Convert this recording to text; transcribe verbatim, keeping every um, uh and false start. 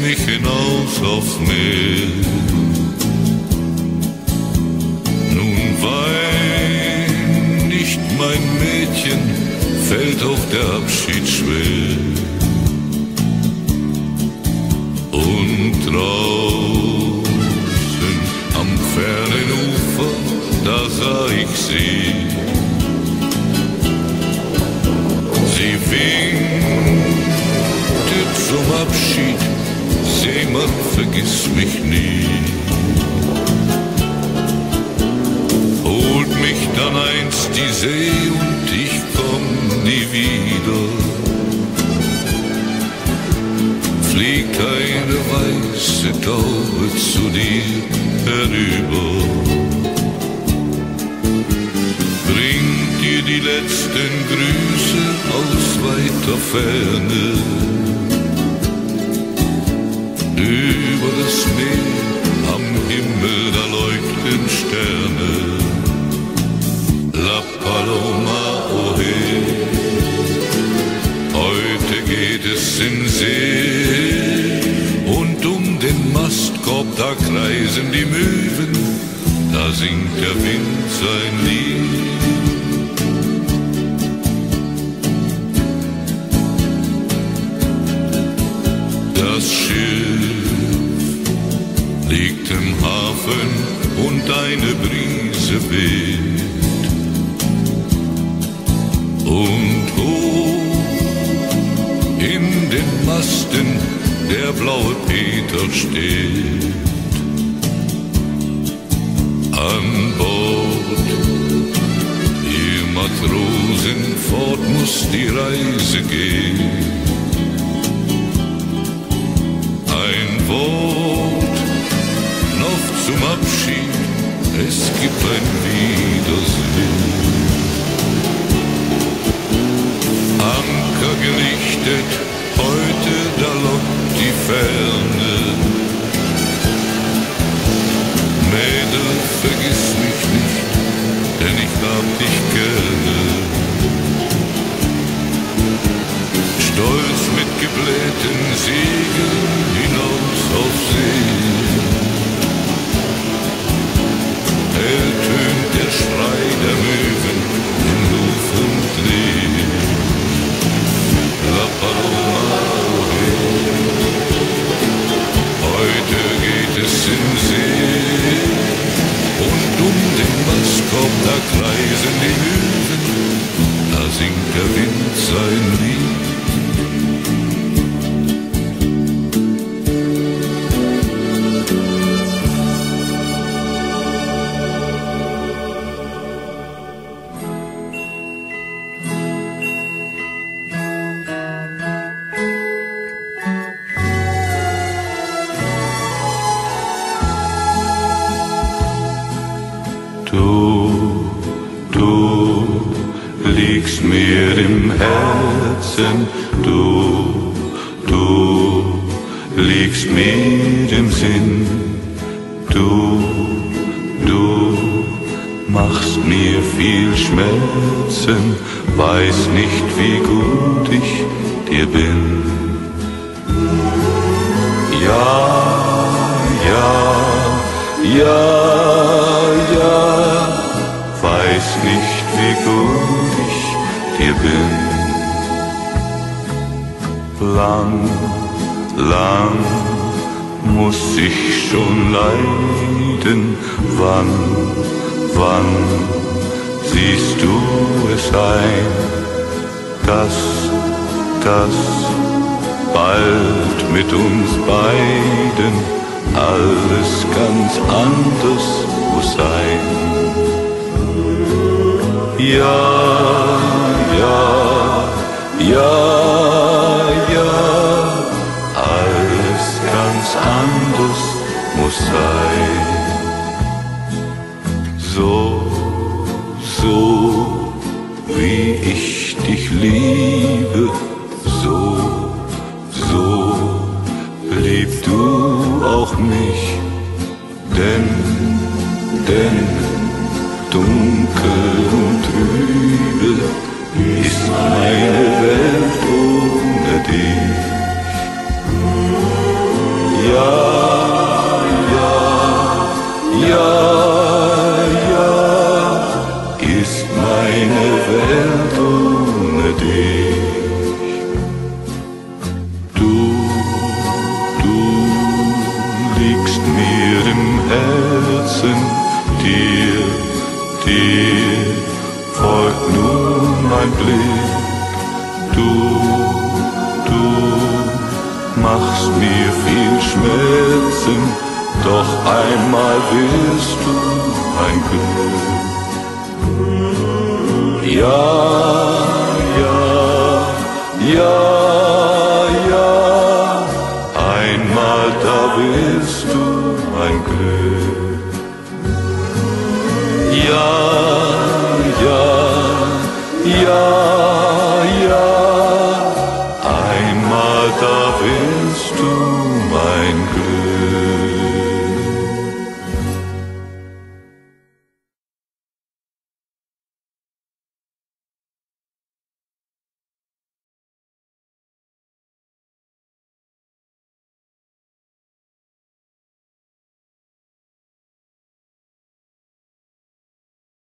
mich hinaus aufs Meer. Nun wein nicht, mein Mädchen, fällt auch der Abschied schwer. Und draußen am fernen Ufer, da sah ich sie. Sie winkte zum Abschied, Seemann, vergiss mich nie. Holt mich dann einst die See und ich komm nie wieder. Fliegt eine weiße Taube zu dir herüber. Bringt dir die letzten Grüße aus weiter Ferne. Über das Meer am Himmel, da leuchten Sterne. La Paloma, oh hey, heute geht es in See. Und um den Mastkorb, da kreisen die Möwen, da singt der Wind sein Lied. Das Schiff liegt im Hafen und eine Brise weht. Und hoch in den Masten der blaue Peter steht. An Bord, ihr Matrosen, fort muss die Reise gehen. Ein Wort noch zum Abschied, es gibt ein Wiedersehen. Anker gerichtet, heute da lockt die Ferne. Mädel, vergiss mich nicht, denn ich hab dich gerne. Stolz mit geblähten Segeln hinaus auf See. Ertönt der Schrei der Möwen in Ruf und Dreh. La Paloma, oh hey, heute geht es in See. Und um den Mastkorb, da kreisen die Möwen, da singt der Wind sein Lied. Du, du liegst mir im Herzen, du, du liegst mir im Sinn, du, du machst mir viel Schmerzen, weiß nicht, wie gut ich dir bin. Ja, ja, ja, ja, weiß nicht, wie gut ich dir bin. Lang, lang muss ich schon leiden, wann, wann siehst du es ein, dass, dass bald mit uns beiden alles ganz anders muss sein. Ja, ja, ja, ja, alles ganz anders muss sein. So, so wie ich dich liebe, so, so lieb du auch mich, denn, denn dunkel und trübe ist meine Welt ohne dich. Herzen, dir, dir folgt nun mein Blick. Du, du machst mir viel Schmerzen, doch einmal wirst du ein Glück. Ja, ja, ja, ja, einmal da wirst du ein Glück. Ja,